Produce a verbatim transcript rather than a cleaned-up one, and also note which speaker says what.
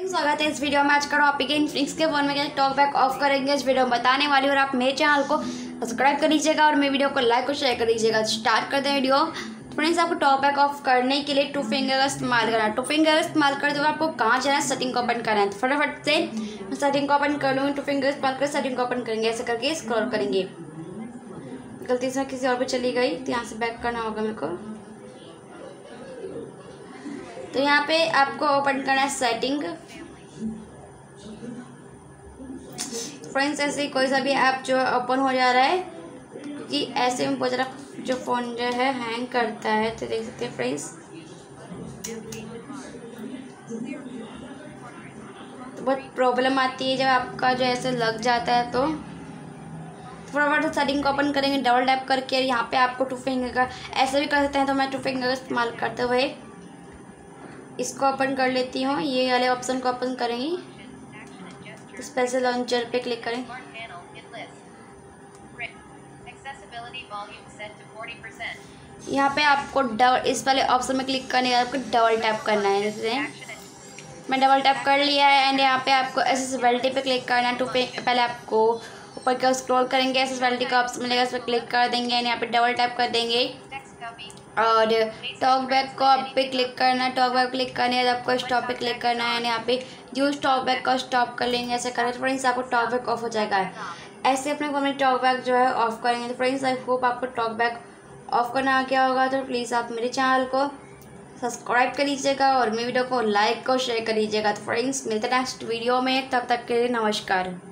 Speaker 1: स्वागत है इस वीडियो में। आज का टॉपिक है इनफिनिक्स के फोन में कैसे टॉक बैक ऑफ करेंगे। इस वीडियो में बताने वाली हूँ और आप मेरे चैनल को सब्सक्राइब कर लीजिएगा और मेरे वीडियो को लाइक और शेयर कर दीजिएगा। स्टार्ट करते हैं वीडियो। फ्रेंड्स, आपको टॉक बैक ऑफ करने के लिए टू फिंगर का इस्तेमाल करना है। टू फिंगर का इस्तेमाल करते हुए आपको कहाँ जाना है, सेटिंग को ओपन करना है। तो फटाफट से सेटिंग को ओपन कर लूँगी। टू फिंगर इस्तेमाल कर सेटिंग को ओपन करेंगे, ऐसे करके स्क्रॉल करेंगे। गलती से किसी और पे चली गई तो यहाँ से बैक करना होगा मेरे को। तो यहाँ पे आपको ओपन करना है सेटिंग। फ्रेंड्स, ऐसे ही कोई सा भी ऐप जो है ओपन हो जा रहा है, क्योंकि ऐसे में बहुत ज़्यादा जो फ़ोन जो है हैंग करता है। तो देख सकते हैं फ्रेंड्स, तो बहुत प्रॉब्लम आती है जब आपका जो ऐसे लग जाता है। तो फटाफट सेटिंग को ओपन करेंगे डबल टैप करके। यहाँ पे आपको टू फिंगर का ऐसे भी कर सकते हैं, तो मैं टू फिंगर का इस्तेमाल करते हुए इसको ओपन कर लेती हूँ। ये वाले ऑप्शन को ओपन करेंगी, स्पेशल लॉन्चर पे क्लिक करें। यहाँ पे आपको डबल इस वाले ऑप्शन में क्लिक करने के बाद आपको डबल टैप करना है। जैसे मैं डबल टैप कर लिया है एंड यहाँ पे आपको एक्सेसिबिलिटी पे क्लिक करना है। टू पे पहले आपको ऊपर का स्क्रॉल करेंगे, एक्सेसिबिलिटी का ऑप्शन मिलेगा, इस पर क्लिक कर देंगे एंड यहाँ पे डबल टैप कर देंगे और टॉक बैक को आप पे क्लिक करना है। टॉक बैक क्लिक करने के बाद आपको स्टॉप पे क्लिक करना है, यहाँ पे यूज टॉक बैक का स्टॉप कर लेंगे। ऐसे करें तो फ्रेंड्स आपको टॉक बैक ऑफ हो जाएगा। ऐसे अपने फोन में टॉक बैक जो है ऑफ करेंगे। तो फ्रेंड्स, आई होप आपको टॉक बैक ऑफ करना आ गया होगा। तो प्लीज़ आप मेरे चैनल को सब्सक्राइब कर लीजिएगा और मेरे वीडियो को लाइक और शेयर कर लीजिएगा। तो फ्रेंड्स, मिलते हैं नेक्स्ट वीडियो में, तब तक के लिए नमस्कार।